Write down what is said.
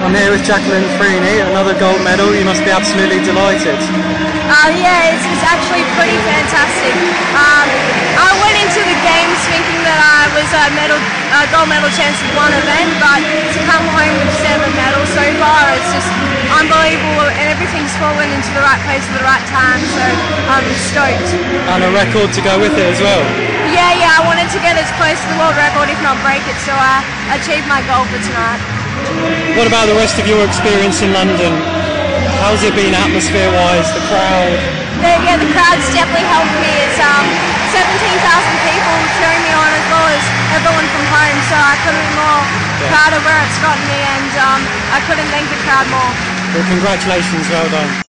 I'm here with Jacqueline Freeney, another gold medal. You must be absolutely delighted. Yeah, it's actually pretty fantastic. I went into the games thinking that I was a gold medal chance of one event, but to come home with 7 medals so far, it's just unbelievable, and everything's fallen into the right place at the right time, so I'm stoked. And a record to go with it as well. Yeah, I wanted to get as close to the world record, if not break it, so I achieved my goal for tonight. What about the rest of your experience in London? How's it been atmosphere-wise, the crowd? The crowd's definitely helped me. It's 17,000 people cheering me on, as well as everyone from home, so I couldn't be more proud of where it's gotten me, and I couldn't thank the crowd more. Well, congratulations, well done.